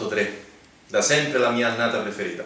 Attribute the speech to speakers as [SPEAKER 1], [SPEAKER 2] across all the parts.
[SPEAKER 1] Salotto 3, da sempre la mia annata preferita.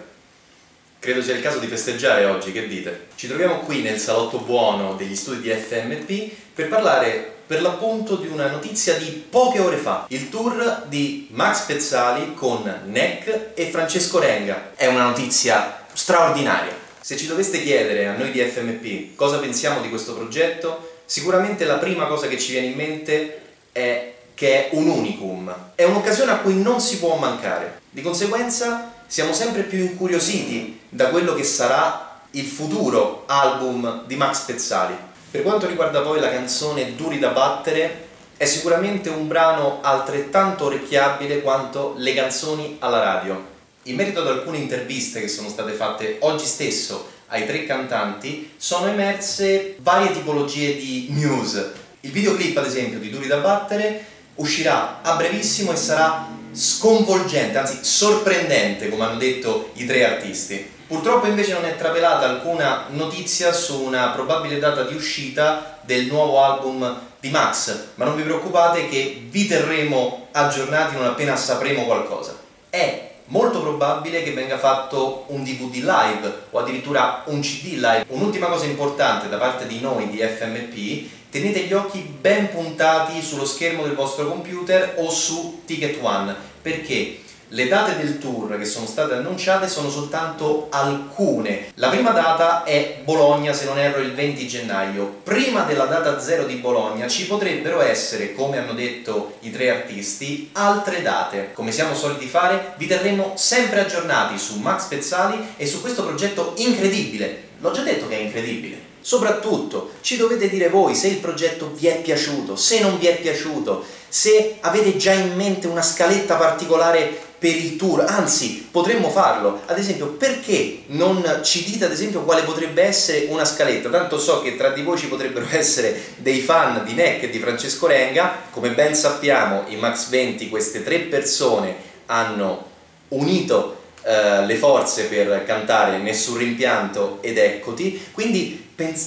[SPEAKER 1] Credo sia il caso di festeggiare oggi, che dite? Ci troviamo qui nel salotto buono degli studi di FMP per parlare per l'appunto di una notizia di poche ore fa, il tour di Max Pezzali con NEC e Francesco Renga. È una notizia straordinaria. Se ci doveste chiedere a noi di FMP cosa pensiamo di questo progetto, sicuramente la prima cosa che ci viene in mente è che è un unicum, è un'occasione a cui non si può mancare. Di conseguenza siamo sempre più incuriositi da quello che sarà il futuro album di Max Pezzali. Per quanto riguarda poi la canzone Duri da battere, è sicuramente un brano altrettanto orecchiabile quanto le canzoni alla radio. In merito ad alcune interviste che sono state fatte oggi stesso ai tre cantanti, sono emerse varie tipologie di news. Il videoclip, ad esempio, di Duri da battere uscirà a brevissimo e sarà sconvolgente, anzi sorprendente, come hanno detto i tre artisti. Purtroppo invece non è trapelata alcuna notizia su una probabile data di uscita del nuovo album di Max, ma non vi preoccupate che vi terremo aggiornati non appena sapremo qualcosa. È molto probabile che venga fatto un DVD live o addirittura un CD live. Un'ultima cosa importante da parte di noi di FMP: tenete gli occhi ben puntati sullo schermo del vostro computer o su Ticket One, perché le date del tour che sono state annunciate sono soltanto alcune. La prima data è Bologna, se non erro il 20 gennaio. Prima della data 0 di Bologna ci potrebbero essere, come hanno detto i tre artisti, altre date. Come siamo soliti fare, vi terremo sempre aggiornati su Max Pezzali e su questo progetto incredibile. L'ho già detto che è incredibile. Soprattutto ci dovete dire voi se il progetto vi è piaciuto, se non vi è piaciuto, se avete già in mente una scaletta particolare per il tour, anzi potremmo farlo. Ad esempio, perché non ci dite ad esempio quale potrebbe essere una scaletta? Tanto so che tra di voi ci potrebbero essere dei fan di NEC e di Francesco Renga. Come ben sappiamo, i Max 20, queste tre persone, hanno unito le forze per cantare Nessun rimpianto ed Eccoti, quindi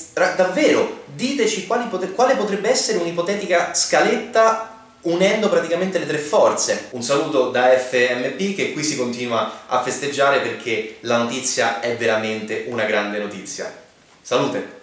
[SPEAKER 1] davvero diteci quale potrebbe essere un'ipotetica scaletta unendo praticamente le tre forze. Un saluto da FMP, che qui si continua a festeggiare perché la notizia è veramente una grande notizia. Salute!